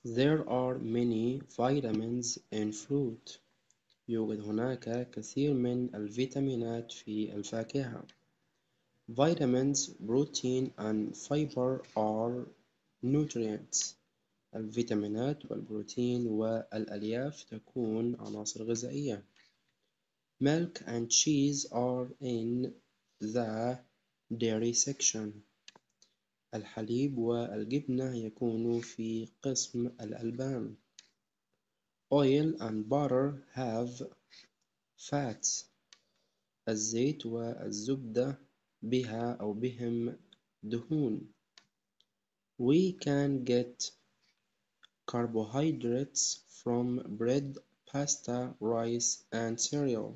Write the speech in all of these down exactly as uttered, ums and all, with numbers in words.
There are many vitamins in fruit. يوجد هناك كثير من الفيتامينات في الفاكهة. Vitamins, protein and fiber are nutrients. الفيتامينات والبروتين والألياف تكون عناصر غذائية. Milk and cheese are in the dairy section. الحليب والجبنة يكونوا في قسم الألبان. Oil and butter have fats. الزيت والزبدة بها أو بهم دهون. We can get carbohydrates from bread, pasta, rice and cereal.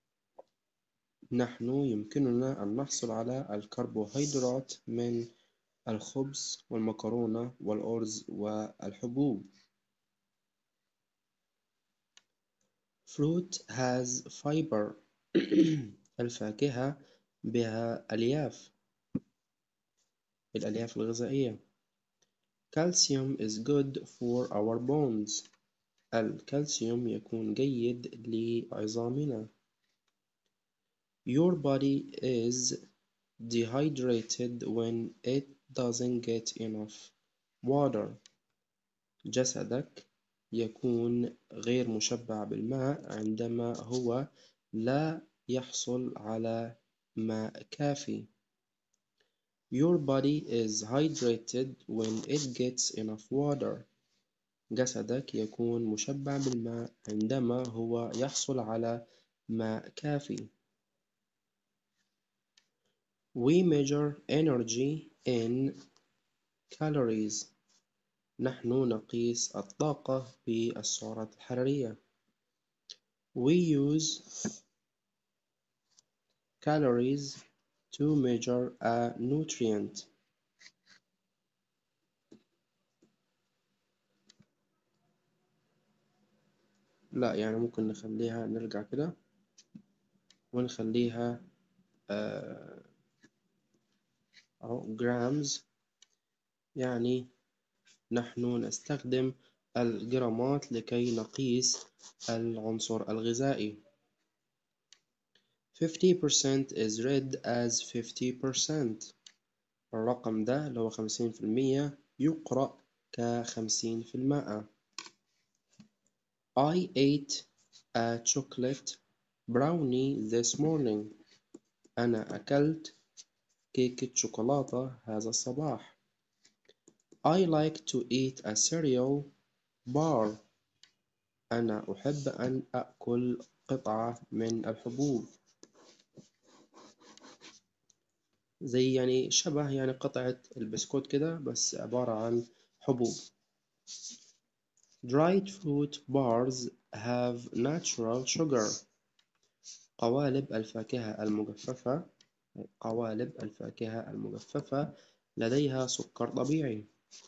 نحن يمكننا أن نحصل على الكربوهيدرات من الخبز والمكرونة والأرز والحبوب. Fruit has fiber. الفاكهة بها ألياف. الألياف الغذائية. Calcium is good for our bones. الكالسيوم يكون جيد لعظامنا. Your body is dehydrated when it doesn't get enough water. جسدك يكون غير مشبع بالماء عندما هو لا يحصل على ماء كافي. Your body is hydrated when it gets enough water. جسدك يكون مشبع بالماء عندما هو يحصل على ماء كافي. We measure energy in calories. نحن نقيس الطاقة بالسعرات الحرارية. We use calories to measure a nutrient. لا يعني ممكن نخليها نرجع كده ونخليها آه أهو grams. يعني نحن نستخدم الجرامات لكي نقيس العنصر الغذائي. fifty percent is read as fifty percent. الرقم ده اللي هو خمسين في المية يقرأ كخمسين في المائة. I ate a chocolate brownie this morning. أنا أكلت كيكة شوكولاتة هذا الصباح. I like to eat a cereal bar. أنا أحب أن أأكل قطعة من الحبوب. زي يعني شبه يعني قطعة البسكوت كده بس عبارة عن حبوب. Dried fruit bars have natural sugar. قوالب الفاكهة المجففة قوالب الفاكهة المجففة لديها سكر طبيعي.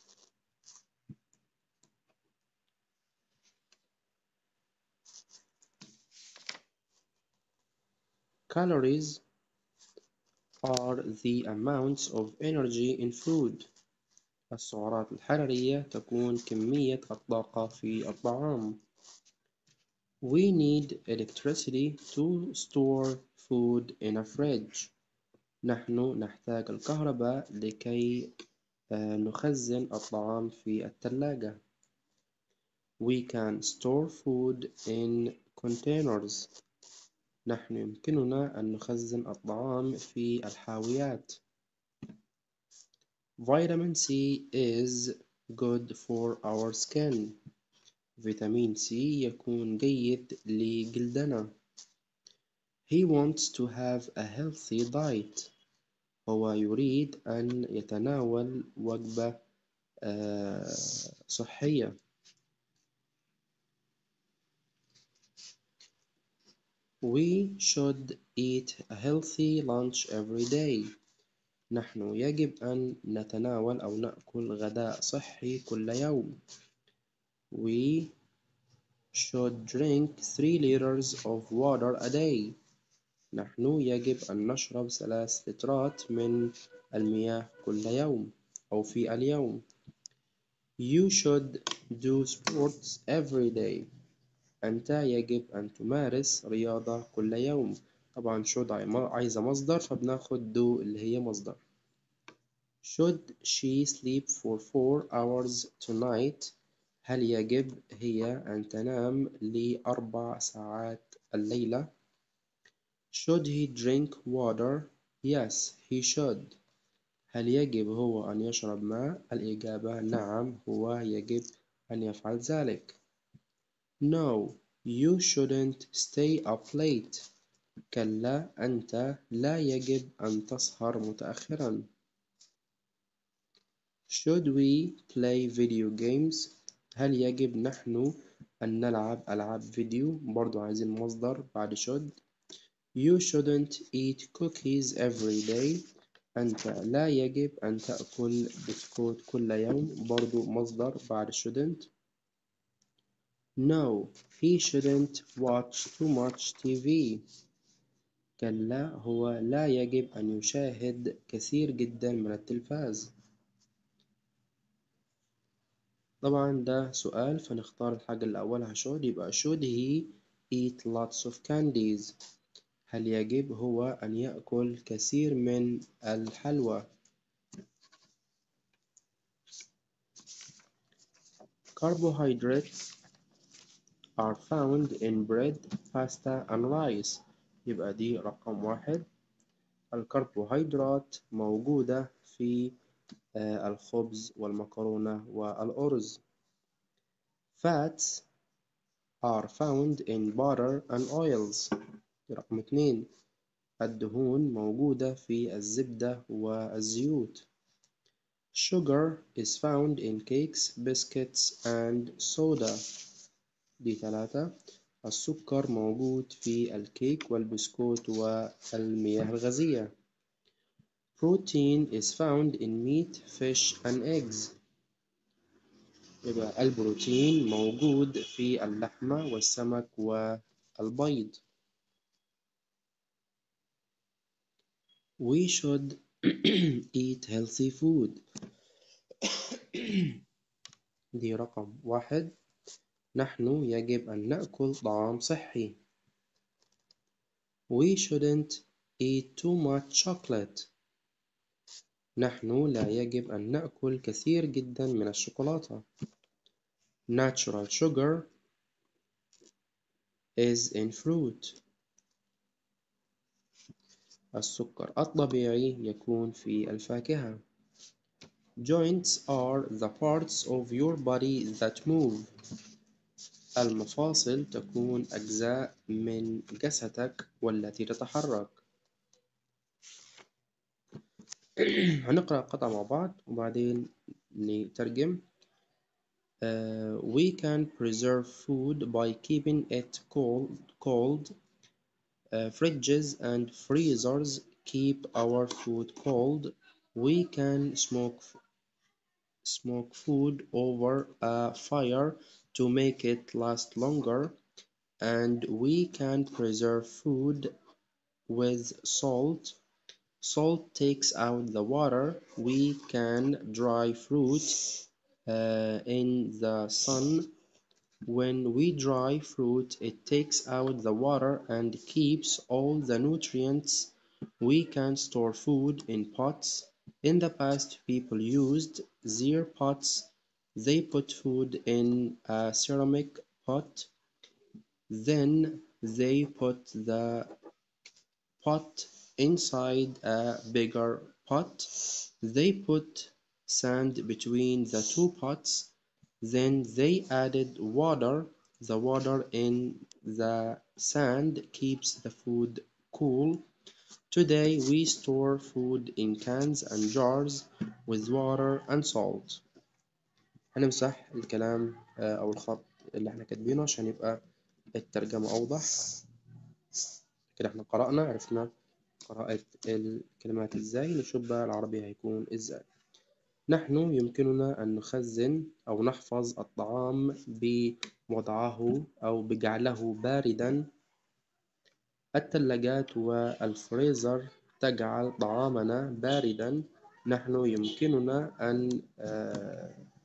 Calories are the amounts of energy in food. السعرات الحرارية تكون كمية الطاقة في الطعام. We need electricity to store food in a fridge. نحن نحتاج الكهرباء لكي نخزن الطعام في الثلاجة. We can store food in containers. نحن يمكننا أن نخزن الطعام في الحاويات. Vitamin C is good for our skin. فيتامين سي يكون جيد لجلدنا. He wants to have a healthy diet. هو يريد أن يتناول وجبة آه، صحية. We should eat a healthy lunch every day. نحن يجب أن نتناول أو نأكل غداء صحي كل يوم. We should drink three liters of water a day. نحن يجب أن نشرب ثلاث لترات من المياه كل يوم أو في اليوم. You should do sports every day. أنت يجب أن تمارس رياضة كل يوم. طبعا should عايزة مصدر فبناخد do اللي هي مصدر. Should she sleep for four hours tonight? هل يجب هي أن تنام لأربع ساعات الليلة؟ Should he drink water? Yes, he should. هل يجب هو أن يشرب ماء؟ الإجابة نعم، هو يجب أن يفعل ذلك. No, you shouldn't stay up late. كلا، أنت لا يجب أن تسهر متأخرا. Should we play video games? هل يجب نحن أن نلعب ألعاب فيديو؟ برضو عايزين مصدر بعد should. You shouldn't eat cookies every day. أنت لا يجب أن تأكل بسكوت كل يوم. برضو مصدر بعد shouldn't. No, he shouldn't watch too much تي في. كلا، هو لا يجب أن يشاهد كثير جدا من التلفاز. طبعا ده سؤال فنختار الحاجة اللي أولها should، يبقى should he eat lots of candies؟ هل يجب هو أن يأكل كثير من الحلوى؟ Carbohydrates are found in bread, pasta and rice. يبقى دي رقم واحد. الكربوهيدرات موجودة في الخبز والمكرونة والأرز. Fats are found in butter and oils. رقم اتنين، الدهون موجودة في الزبدة والزيوت. Sugar is found in cakes, biscuits and soda. دي ثلاثة، السكر موجود في الكيك والبسكوت والمياه الغازية. Protein is found in meat, fish and eggs. يبقى البروتين موجود في اللحمة والسمك والبيض. We should eat healthy food. دي رقم واحد، نحن يجب أن نأكل طعام صحي. We shouldn't eat too much chocolate. نحن لا يجب أن نأكل كثير جدا من الشوكولاتة. Natural sugar is in fruit. السكر الطبيعي يكون في الفاكهة. Joints are the parts of your body that move. المفاصل تكون أجزاء من جسدك والتي تتحرك. هنقرأ القطعة مع بعض وبعدين نترجم. Uh, we can preserve food by keeping it cold. cold. Uh, fridges and freezers keep our food cold. We can smoke smoke food over a fire to make it last longer, and we can preserve food with salt. Salt takes out the water. We can dry fruit uh, in the sun. When we dry fruit, it takes out the water and keeps all the nutrients. We can store food in pots. In the past, people used their pots. They put food in a ceramic pot. Then they put the pot inside a bigger pot. They put sand between the two pots. Then they added water. The water in the sand keeps the food cool. Today we store food in cans and jars with water and salt. هنمسح الكلام أو الخط اللي احنا كاتبينه عشان يبقى الترجمة أوضح. كده احنا قرأنا، عرفنا قراءة الكلمات ازاي. نشوف بقى العربي هيكون ازاي. نحن يمكننا أن نخزن أو نحفظ الطعام بوضعه أو بجعله باردا. الثلاجات والفريزر تجعل طعامنا باردا. نحن يمكننا أن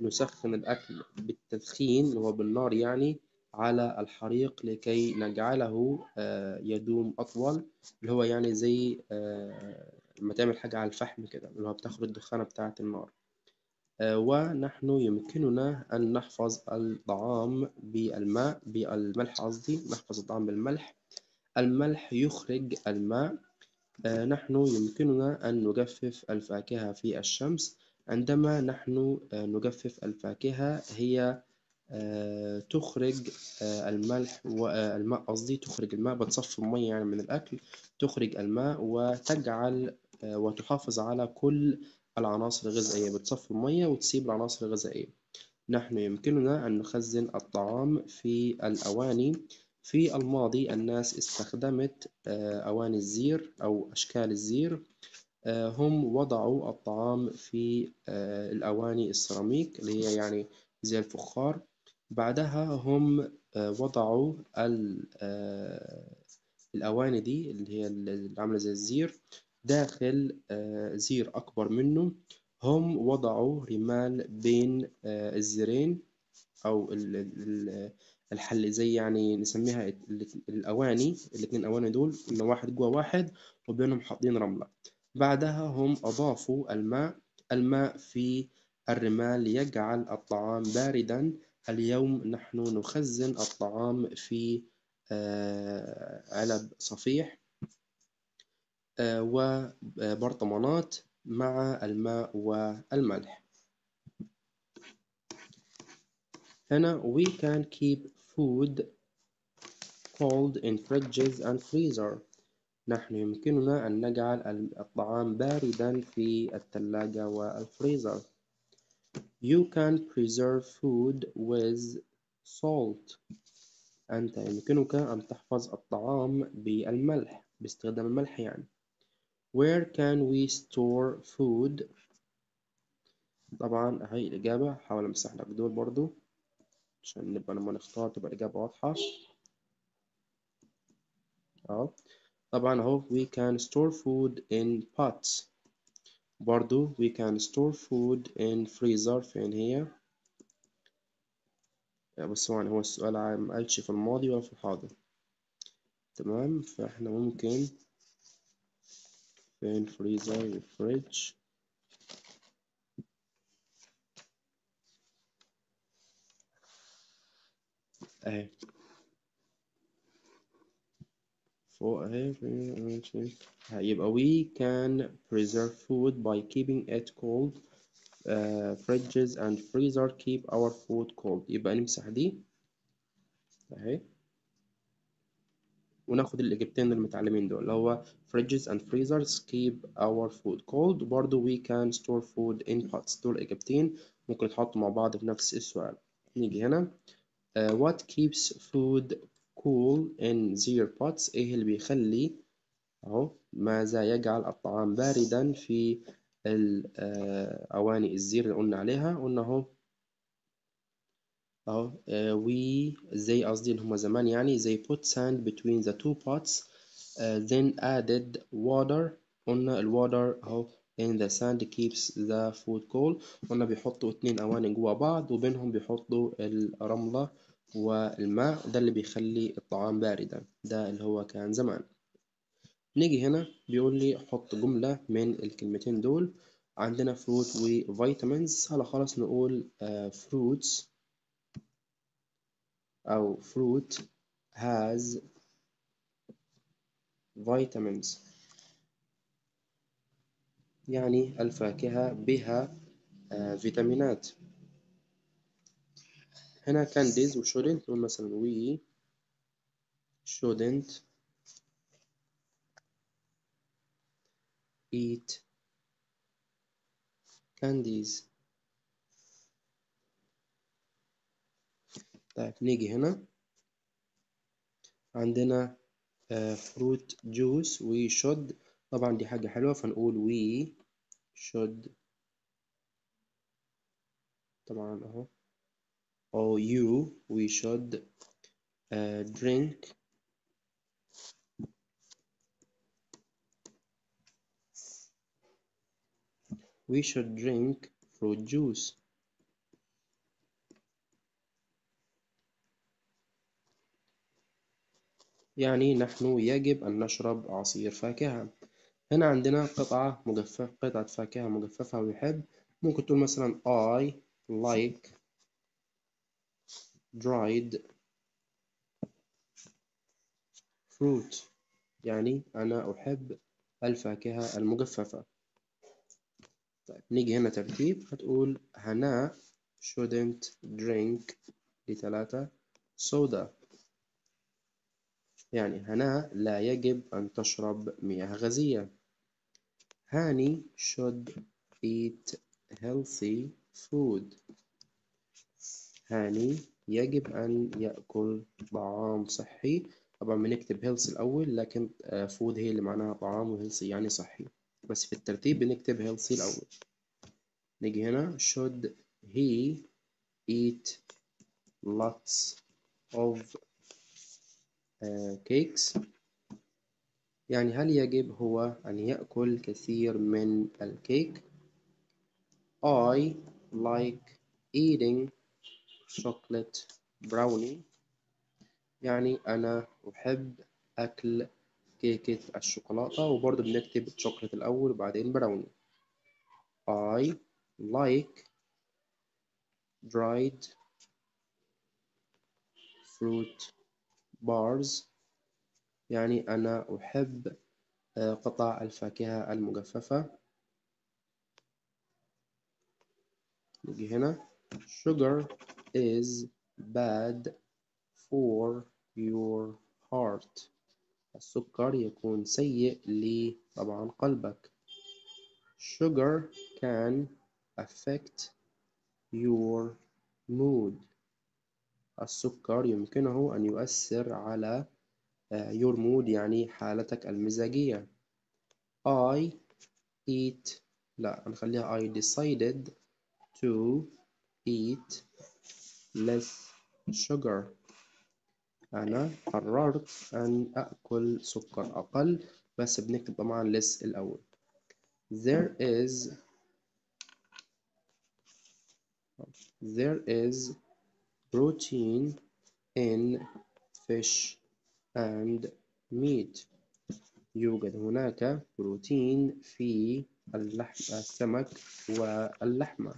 نسخن الأكل بالتدخين اللي هو بالنار يعني على الحريق لكي نجعله آه، يدوم أطول، اللي هو يعني زي آه، لما تعمل حاجة على الفحم كده اللي هو بتاخد الدخانة بتاعة النار. آه، ونحن يمكننا أن نحفظ الطعام بالماء بالملح قصدي نحفظ الطعام بالملح. الملح يخرج الماء. آه، نحن يمكننا أن نجفف الفاكهة في الشمس. عندما نحن آه، نجفف الفاكهة هي آه، تخرج آه، الملح والماء قصدي تخرج الماء بتصفي المية يعني من الأكل، تخرج الماء وتجعل آه، وتحافظ على كل العناصر الغذائية، بتصفي المية وتسيب العناصر الغذائية. نحن يمكننا أن نخزن الطعام في الأواني. في الماضي الناس استخدمت آه، أواني الزير أو أشكال الزير. آه، هم وضعوا الطعام في آه، الأواني السيراميك اللي هي يعني زي الفخار. بعدها هم آه، وضعوا ال- آه، الأواني دي اللي هي اللي عاملة زي الزير داخل آه، زير أكبر منه. هم وضعوا رمال بين آه، الزيرين أو ال- ال- الحل زي يعني نسميها ال- الأواني الاتنين أواني دول إن واحد جوا واحد وبينهم حاطين رملة. بعدها هم أضافوا الماء. الماء في الرمال يجعل الطعام باردا. اليوم نحن نخزن الطعام في آه، علب صفيح آه، وبرطمانات مع الماء والملح. هنا we can keep food cold in fridges and freezer. نحن يمكننا أن نجعل الطعام باردا في الثلاجة والفريزر. You can preserve food with salt. أنت يمكنك أن تحفظ الطعام بالملح باستخدام الملح يعني. Where can we store food؟ طبعا هاي الإجابة حاول أمسح لك دول برضو عشان نبقى لما نختار تبقى الإجابة واضحة. أهو طبعا أهو we can store food in pots. برضو we can store food in freezer. فين هي؟ بس طبعا هو السؤال عام مقالش في الماضي ولا في الحاضر. تمام فاحنا ممكن فين freezer fridge اهي فوق اهي في- هيبقى we can preserve food by keeping it cold. uh, fridges and freezer keep our food cold. يبقى نمسح دي اهي وناخد الإجابتين المتعلمين دول اللي هو fridges and freezers keep our food cold. وبرضه we can store food in pots. دول إجابتين ممكن يتحطوا مع بعض في نفس السؤال. نيجي هنا uh, what keeps food cool in their pots؟ إيه اللي بيخلي أهو ماذا يجعل الطعام باردا في الأواني الزير اللي قلنا عليها؟ قلنا أهو أهو آه، we زي قصدي اللي هما زمان يعني they put sand between the two pots uh, then added water. قلنا ال water أهو in the sand keeps the food cold. قلنا بيحطوا اتنين أواني جوا بعض وبينهم بيحطوا الرملة والماء ده اللي بيخلي الطعام باردا. ده اللي هو كان زمان. نيجي هنا بيقول لي حط جملة من الكلمتين دول. عندنا fruit و vitamins. هلا خلاص نقول uh, fruits أو fruit has vitamins. يعني الفاكهة بها آه، فيتامينات. هنا candies و shouldn't نقول مثلا we shouldn't eat candies. طيب نيجي هنا عندنا آه، fruit juice we should. طبعا دي حاجة حلوة فنقول we should. طبعا اهو أو you we should uh, drink we should drink fruit juice. يعني نحن يجب أن نشرب عصير فاكهة. هنا عندنا قطعة مجففة، قطعة فاكهة مجففة ويحب. ممكن تقول مثلا I like dried fruit، يعني أنا أحب الفاكهة المجففة. طيب نيجي هنا ترتيب، هتقول هناء shouldn't drink لثلاثة soda، يعني هناء لا يجب أن تشرب مياه غازية. هاني should eat healthy food، هاني يجب أن يأكل طعام صحي. طبعا بنكتب healthy الأول، لكن food هي اللي معناها طعام، و healthy يعني صحي، بس في الترتيب بنكتب healthy الأول. نيجي هنا should he eat lots of uh, cakes، يعني هل يجب هو أن يأكل كثير من الكيك. I like eating chocolate brownie، يعني أنا أحب أكل كيكة الشوكولاتة، وبرضه بنكتب chocolate الأول وبعدين براوني. I like dried fruit bars، يعني أنا أحب قطع الفاكهة المجففة. نيجي هنا sugar is bad for your heart، السكر يكون سيء ل طبعا قلبك. sugar can affect your mood، السكر يمكنه أن يؤثر على your mood يعني حالتك المزاجية. I eat لا نخليها I decided to eat less sugar، أنا قررت أن أكل سكر أقل، بس بنكتب طبعا less الأول. there is there is protein in fish and meat، يوجد هناك بروتين في اللحم السمك واللحمة.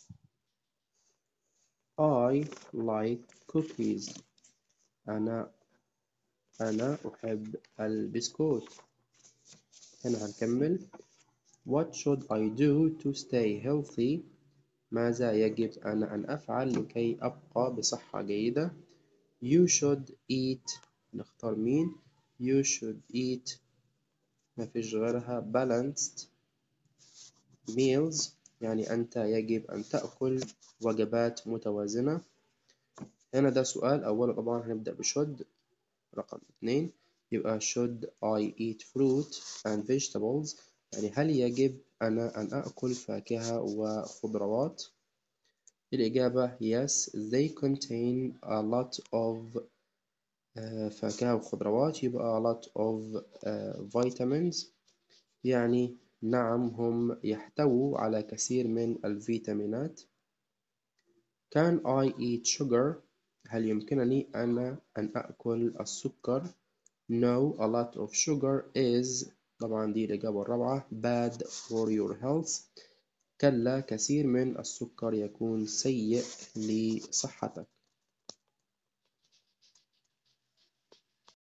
I like cookies، أنا أنا أحب البسكوت. هنا هنكمل What should I do to stay healthy، ماذا يجب أنا أن أفعل لكي أبقى بصحة جيدة. You should eat نختار مين. You should eat ما فيش غيرها balanced meals، يعني أنت يجب أن تأكل وجبات متوازنة. هنا ده سؤال أولا، طبعا هنبدأ بشود. رقم اثنين يبقى should I eat fruit and vegetables، يعني هل يجب أنا أن أكل فاكهة وخضروات. الإجابة yes they contain a lot of uh, فاكهة وخضروات، يبقى a lot of uh, vitamins، يعني نعم هم يحتووا على كثير من الفيتامينات. Can I eat sugar، هل يمكنني أنا أن أكل السكر. No a lot of sugar is طبعا دي الإجابة الرابعة bad for your health، كلا كثير من السكر يكون سيء لصحتك.